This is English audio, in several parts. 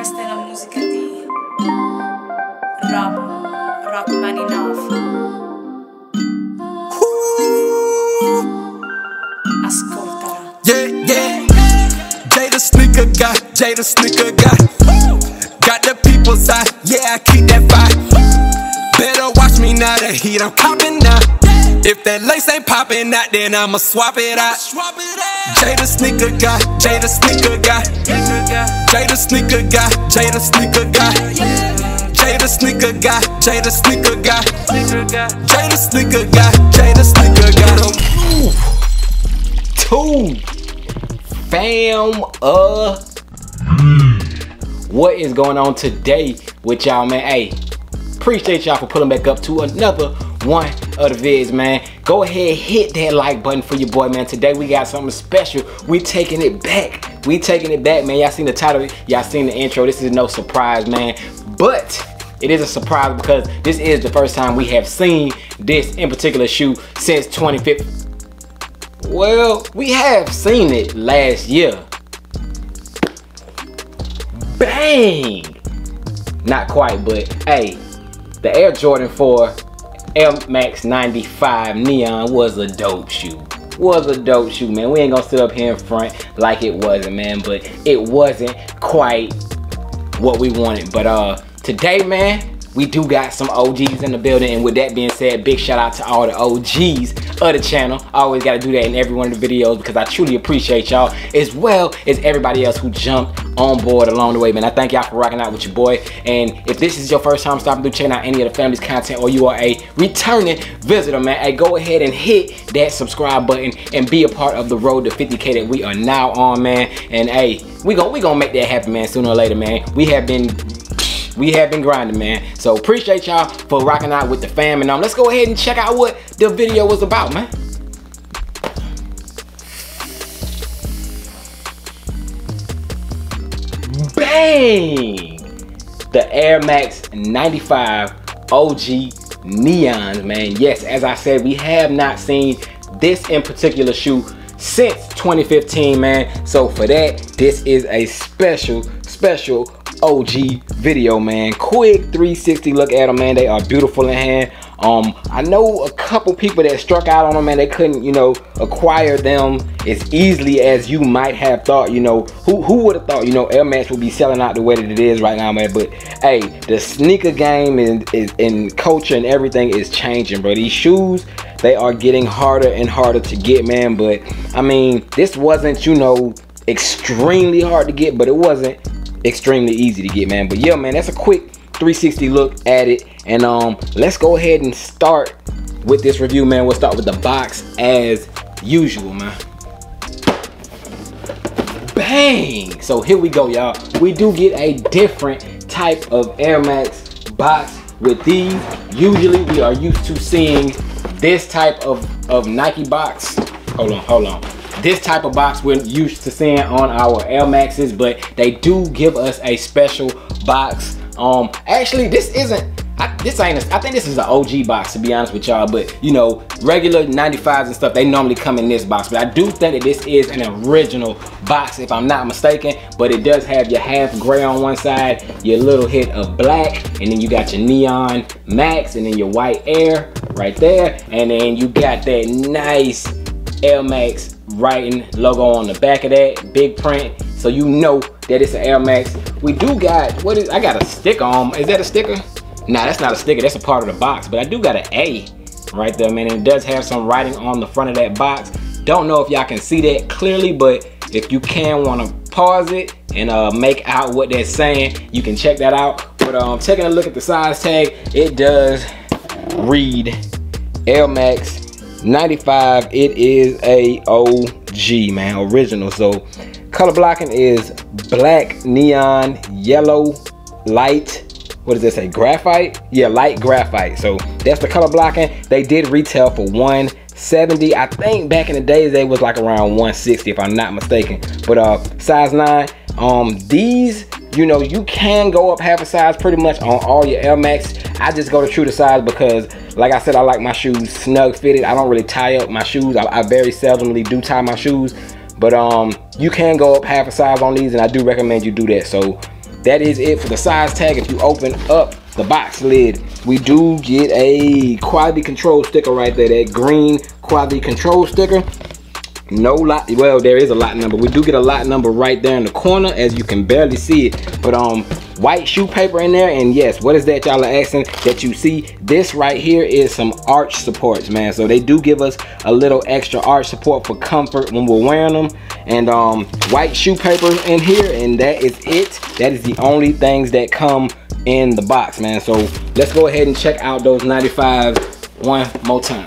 Questa è la musica di Rock 99. Ascoltala. Yeah, yeah. Jay the sneaker guy, Jay the sneaker guy. Got the people's eye, yeah, I keep that fire. Better watch me now, the heat I'm copping now. If that lace ain't popping out, then I'ma swap it out. Jay the sneaker guy, Jay the sneaker guy. Jay the sneaker guy, Jay the sneaker guy. Jay the sneaker guy, Jay the sneaker guy. Jay the sneaker guy, Jay the sneaker guy. Two fam what is going on today with y'all, man? Hey, appreciate y'all for pulling back up to another one of the vids, man. Go ahead, hit that like button for your boy, man. Today we got something special. We taking it back. We taking it back, man. Y'all seen the title, y'all seen the intro. This is no surprise, man, but it is a surprise because this is the first time we have seen this in particular shoe since 2015. Well, we have seen it last year. Bang! Not quite, but hey, the Air Jordan 4 Air Max 95 Neon was a dope shoe. Was a dope shoe, man. We ain't gonna sit up here in front like it wasn't, man, but it wasn't quite what we wanted. But today, man, we do got some OGs in the building, and with that being said, big shout out to all the OGs of the channel. I always got to do that in every one of the videos because I truly appreciate y'all, as well as everybody else who jumped on board along the way, man. I thank y'all for rocking out with your boy. And if this is your first time stopping through checking out any of the family's content, or you are a returning visitor, man, hey, go ahead and hit that subscribe button and be a part of the road to 50K that we are now on, man. And hey, we gonna make that happen, man, sooner or later, man. We have been grinding, man. So appreciate y'all for rocking out with the fam, and let's go ahead and check out what the video was about, man. Bang! The Air Max 95 OG Neons, man. Yes, as I said, we have not seen this in particular shoe since 2015, man. So for that, this is a special OG video, man. Quick 360 look at them, man. They are beautiful in hand. I know a couple people that struck out on them, man. They couldn't, you know, acquire them as easily as you might have thought. You know, who would have thought, you know, Air Max would be selling out the way that it is right now, man. But hey, the sneaker game is in culture and everything is changing, bro. These shoes, they are getting harder and harder to get, man. But I mean, this wasn't, you know, extremely hard to get, but it wasn't extremely easy to get, man. But yeah, man, that's a quick 360 look at it, and let's go ahead and start with this review, man. We'll start with the box as usual, man. Bang! So here we go, y'all. We do get a different type of Air Max box with these. Usually we are used to seeing this type of Nike box. Hold on. This type of box we're used to seeing on our Air Maxes, but they do give us a special box. Actually, this isn't. I think this is an OG box, to be honest with y'all. But you know, regular 95s and stuff, they normally come in this box. But I do think that this is an original box, if I'm not mistaken. But it does have your half gray on one side, your little hit of black, and then you got your Neon Max, and then your white Air right there, and then you got that nice Air Max writing logo on the back of that, big print, so you know that it's an Air Max. We do got, I got a sticker on. Is that a sticker? Nah, that's not a sticker, that's a part of the box, but I do got an A right there, man. And it does have some writing on the front of that box. Don't know if y'all can see that clearly, but if you can, want to pause it and make out what they're saying, you can check that out. But taking a look at the size tag, it does read Air Max 95. It is a OG, man, original. So color blocking is black, neon, yellow, light, what does this say, graphite? Yeah, light graphite. So that's the color blocking. They did retail for $170. I think back in the days they was like around $160 if I'm not mistaken. But size 9, these, you know, you can go up half a size pretty much on all your Air Max. I just go to true to size because, like I said, I like my shoes snug fitted. I don't really tie up my shoes. I very seldomly do tie my shoes. But you can go up half a size on these, and I do recommend you do that. So that is it for the size tag. If you open up the box lid, we do get a quality control sticker right there, that green quality control sticker. No lot, well, there is a lot number. We do get a lot number right there in the corner, as you can barely see it. But white shoe paper in there, and yes, what is that y'all are asking that you see? This right here is some arch supports, man. So they do give us a little extra arch support for comfort when we're wearing them. And white shoe paper in here, and that is it. That is the only things that come in the box, man. So let's go ahead and check out those 95 one more time.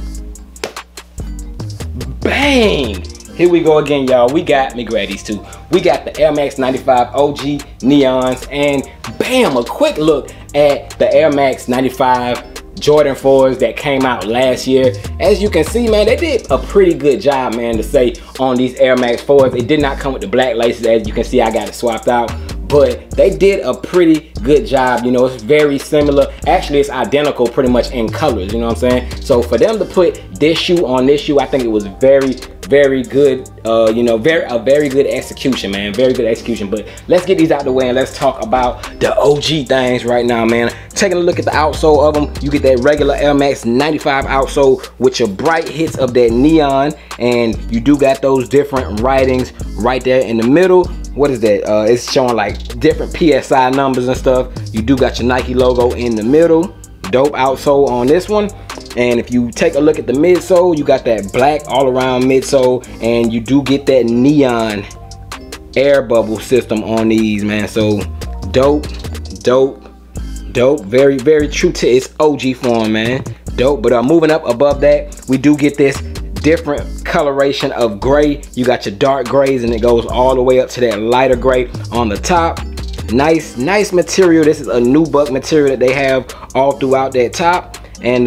Bang! Here we go again, y'all. We got, let me grab these two. We got the Air Max 95 OG Neons, and bam, a quick look at the Air Max 95 Jordan 4s that came out last year. As you can see, man, they did a pretty good job, man, to say on these Air Max 4s. It did not come with the black laces. As you can see, I got it swapped out. But they did a pretty good job. You know, it's very similar. Actually, it's identical pretty much in colors, you know what I'm saying? So for them to put this shoe on this shoe, I think it was very good, you know, a very good execution, man. Very good execution. But let's get these out the way and let's talk about the OG things right now, man. Taking a look at the outsole of them, you get that regular Air Max 95 outsole with your bright hits of that neon, and you do got those different writings right there in the middle. What is that? It's showing like different PSI numbers and stuff. You do got your Nike logo in the middle. Dope outsole on this one. And if you take a look at the midsole, you got that black all around midsole, and you do get that neon air bubble system on these, man. So dope. Very true to its OG form, man. Dope. But moving up above that, we do get this different coloration of gray. You got your dark grays, and it goes all the way up to that lighter gray on the top. Nice material. This is a nubuck material that they have all throughout that top. And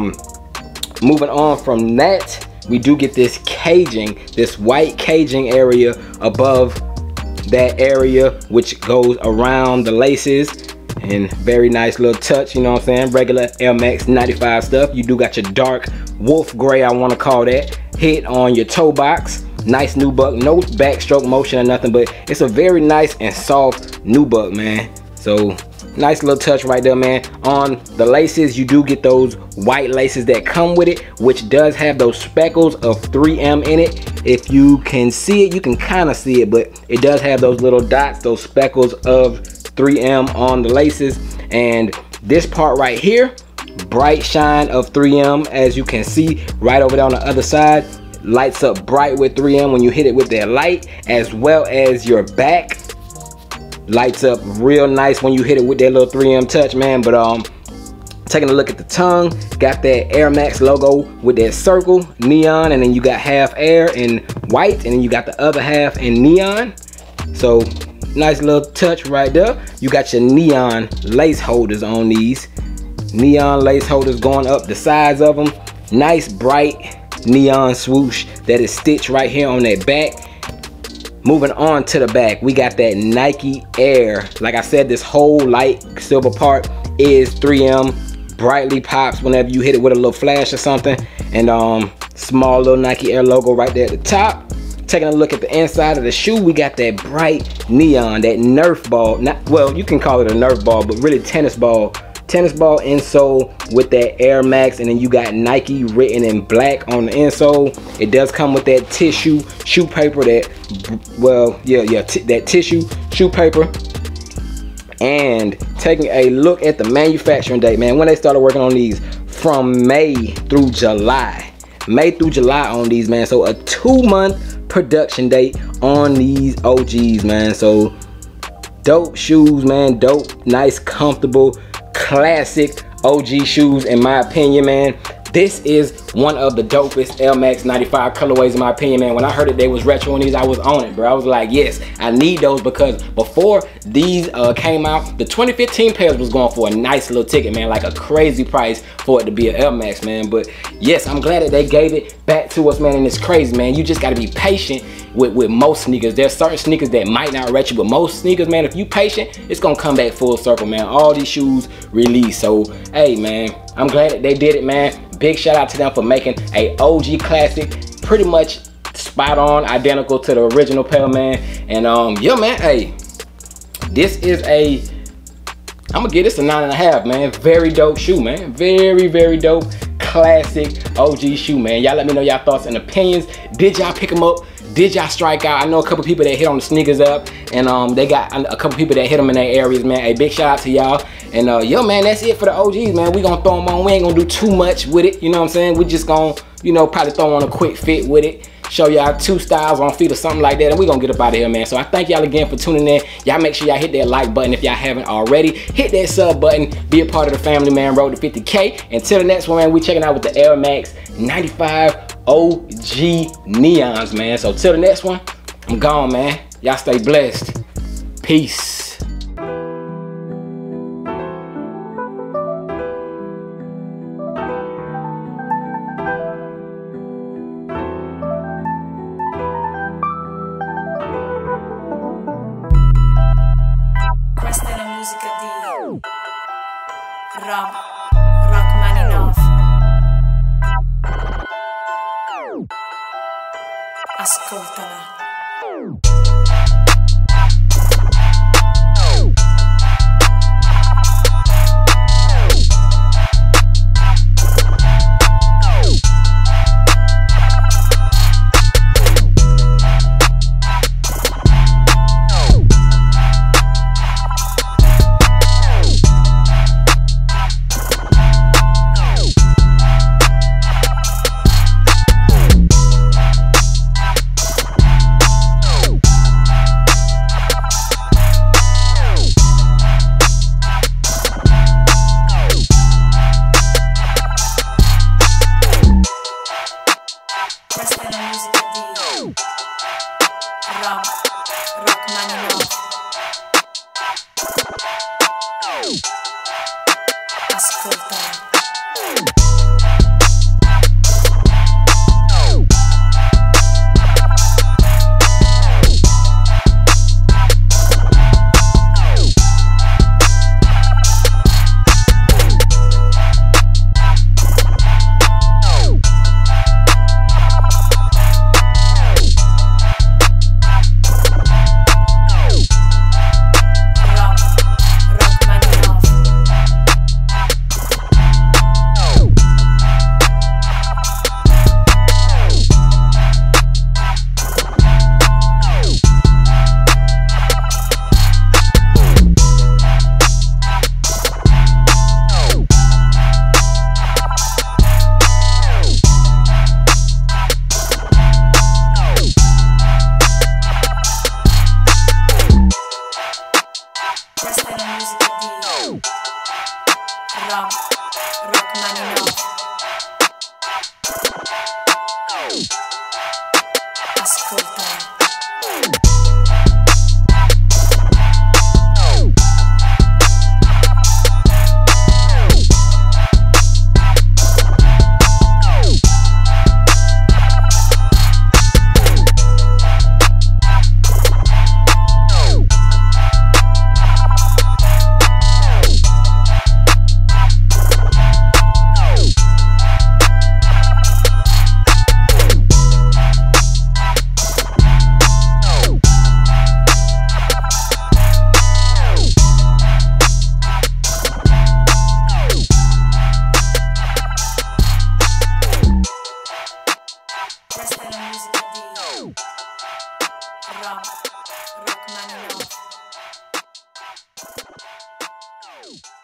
moving on from that, we do get this caging, this white caging area above that area, which goes around the laces. And very nice little touch, you know what I'm saying? Regular Air Max 95 stuff. You do got your dark wolf gray, I want to call that, hit on your toe box. Nice nubuck, no backstroke motion or nothing, but it's a very nice and soft nubuck, man. So nice little touch right there, man. On the laces, you do get those white laces that come with it, which does have those speckles of 3M in it. If you can see it, you can kind of see it, but it does have those little dots, those speckles of 3M on the laces. And this part right here, bright shine of 3M, as you can see right over there on the other side, lights up bright with 3M when you hit it with that light, as well as your back lights up real nice when you hit it with that little 3M touch, man. But taking a look at the tongue, got that Air Max logo with that circle neon, and then you got half air in white, and then you got the other half in neon. So nice little touch right there. You got your neon lace holders on these. Neon lace holders going up the sides of them. Nice bright neon swoosh that is stitched right here on that back. Moving on to the back, we got that Nike Air. Like I said, this whole light silver part is 3M. Brightly pops whenever you hit it with a little flash or something. And small little Nike Air logo right there at the top. Taking a look at the inside of the shoe, we got that bright neon, that Nerf ball. Well, you can call it a Nerf ball, but really tennis ball insole with that Air Max, and then you got Nike written in black on the insole. It does come with that tissue shoe paper, that, well, that tissue shoe paper. And taking a look at the manufacturing date, man, when they started working on these, from May through July on these, man. So a 2-month production date on these OGs, man. So dope shoes, man. Dope, nice, comfortable, classic OG shoes in my opinion, man. This is one of the dopest Air Max 95 colorways in my opinion, man. When I heard that they was retro on these, I was on it, bro. I was like, yes, I need those, because before these came out, the 2015 pairs was going for a nice little ticket, man, like a crazy price for it to be an Air Max, man. But yes, I'm glad that they gave it back to us, man, and it's crazy, man. You just gotta be patient with most sneakers. There's certain sneakers that might not retro, but most sneakers, man, if you patient, it's gonna come back full circle, man. All these shoes release. So, hey, man, I'm glad that they did it, man. Big shout out to them for making a OG classic, pretty much spot on, identical to the original pair, man. And yeah, man, hey, This is I'm gonna give this a 9.5, man. Very dope shoe, man. Very, very dope. Classic OG shoe, man. Y'all let me know y'all thoughts and opinions. Did y'all pick them up? Did y'all strike out? I know a couple people that hit on the sneakers up, and they got a couple people that hit them in their areas, man. A big shout out to y'all. And yo, man, that's it for the OGs, man. We gonna throw them on. We ain't gonna do too much with it, you know what I'm saying? We just gonna, you know, probably throw on a quick fit with it. Show y'all 2 styles on feet or something like that, and we gonna get up out of here, man. So I thank y'all again for tuning in. Y'all make sure y'all hit that like button if y'all haven't already. Hit that sub button. Be a part of the family, man. Road to 50K. Until the next one, man, we checking out with the Air Max 95 OG Neons, man. So till the next one, I'm gone, man. Y'all stay blessed. Peace. Questa è la musica di Rachmaninoff. Ascoltala. Questa è la musica di Rachmaninoff. Ascoltala. Questa è la musica di Rachmaninoff. Ascoltala. Questa è la musica di Rachmaninoff.